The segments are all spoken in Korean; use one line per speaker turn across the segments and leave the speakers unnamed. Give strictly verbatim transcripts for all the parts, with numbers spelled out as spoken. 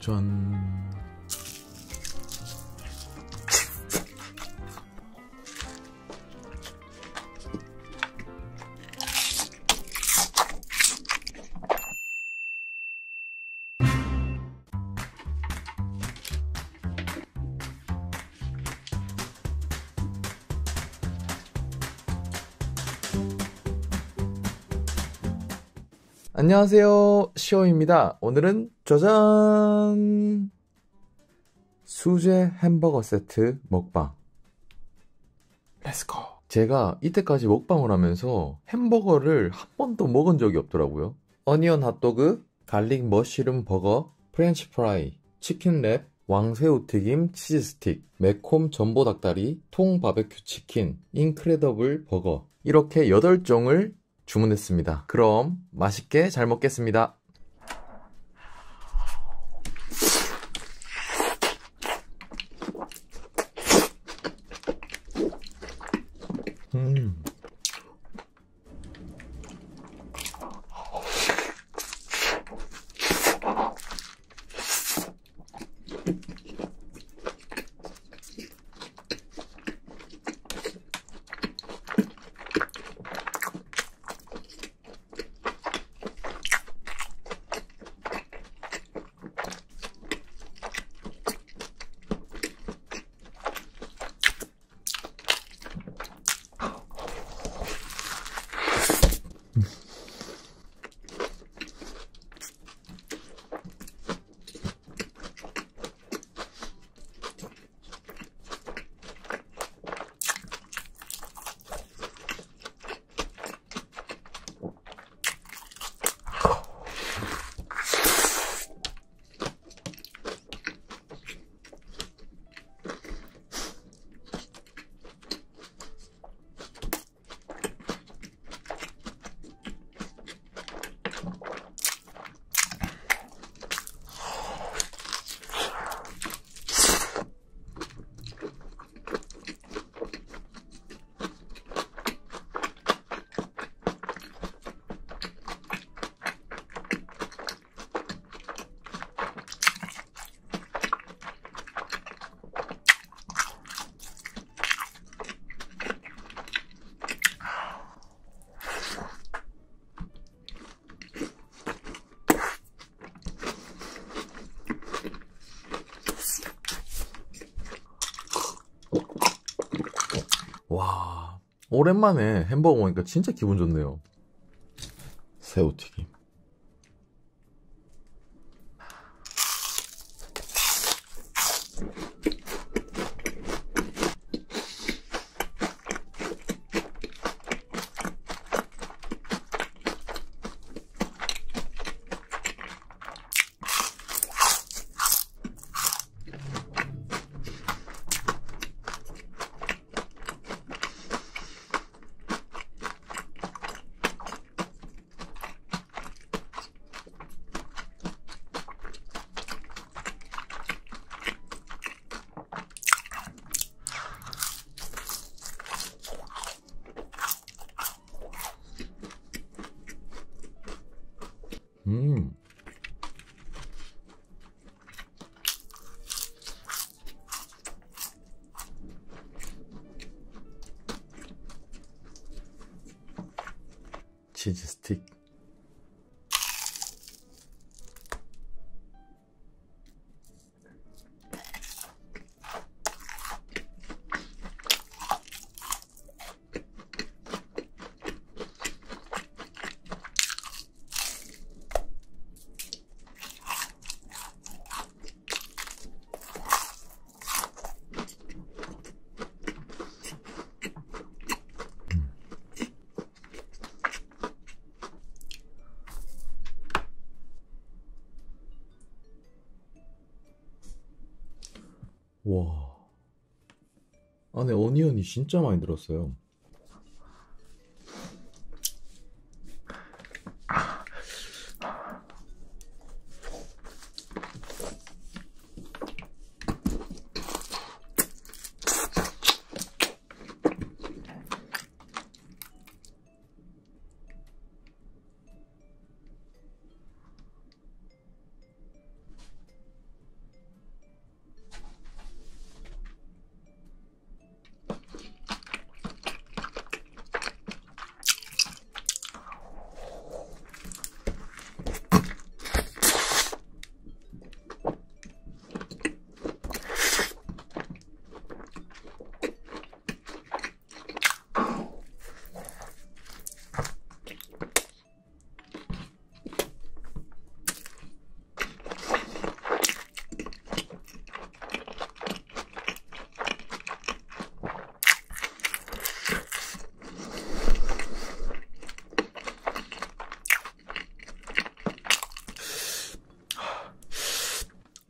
짜잔. 안녕하세요, 시오입니다. 오늘은 짜잔! 수제 햄버거 세트 먹방. 렛츠고! 제가 이때까지 먹방을 하면서 햄버거를 한 번도 먹은 적이 없더라고요. 어니언 핫도그, 갈릭 머쉬룸 버거, 프렌치 프라이, 치킨 랩, 왕새우튀김 치즈 스틱, 매콤 전보 닭다리, 통 바베큐 치킨, 인크레더블 버거, 이렇게 여덟 종을 주문했습니다. 그럼 맛있게 잘 먹겠습니다. 음. 와, 오랜만에 햄버거 먹으니까 진짜 기분 좋네요. 새우튀김. 음. 치즈 스틱. 와, 안에 어니언이 진짜 많이 들었어요.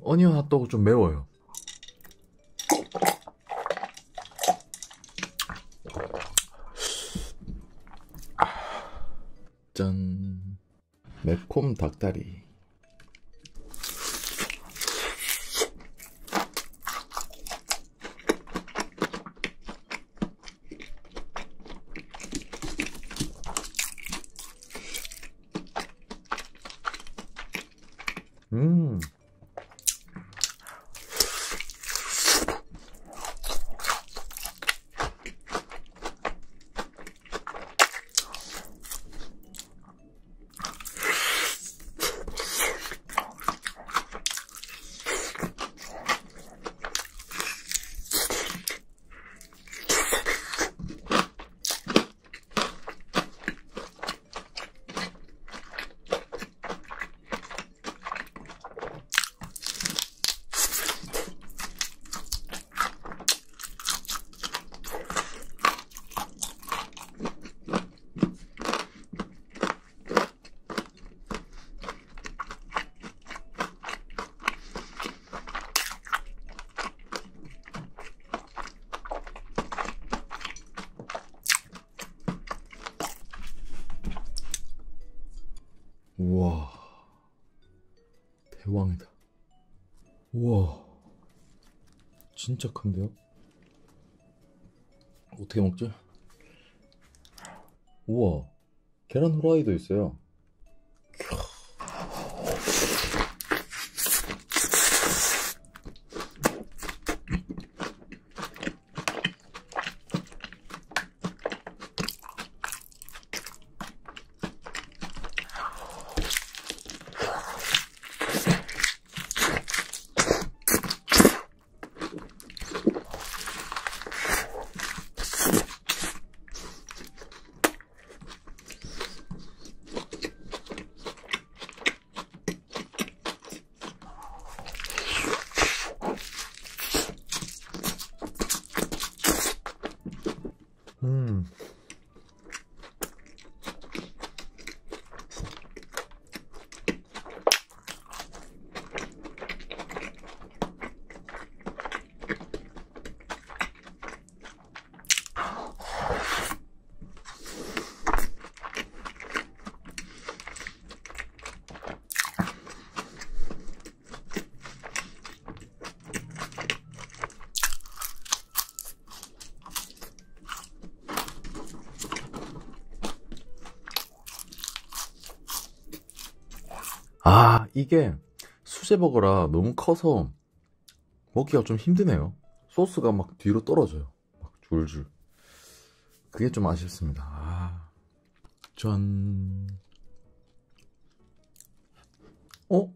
어니언 핫도그 좀 매워요. 짠. 매콤 닭다리. 음. 우와, 대왕이다. 우와, 진짜 큰데요? 어떻게 먹지? 우와, 계란 후라이도 있어요. 음. 아, 이게 수제버거라 너무 커서 먹기가 좀 힘드네요. 소스가 막 뒤로 떨어져요. 막 줄줄. 그게 좀 아쉽습니다. 아, 전... 어?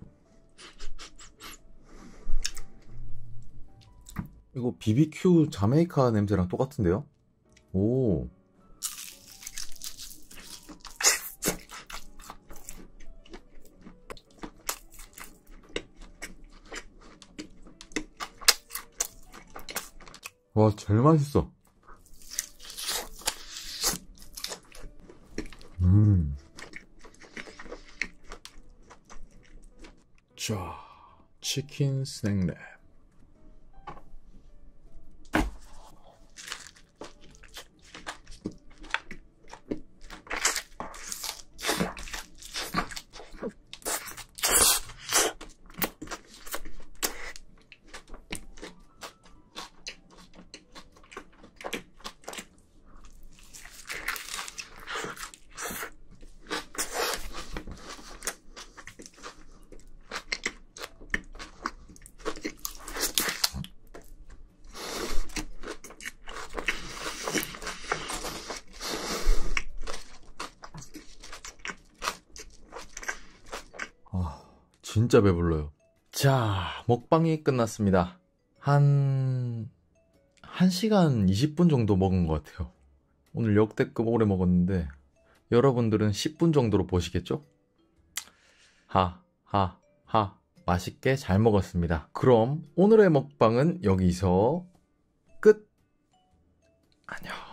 이거 비비큐 자메이카 냄새랑 똑같은데요? 오. 와, 제일 맛있어. 음. 자, 치킨 스낵랩. 진짜 배불러요. 자, 먹방이 끝났습니다. 한... 한 시간 이십 분 정도 먹은 것 같아요. 오늘 역대급 오래 먹었는데 여러분들은 십 분 정도로 보시겠죠? 하, 하, 하. 맛있게 잘 먹었습니다. 그럼 오늘의 먹방은 여기서 끝! 안녕.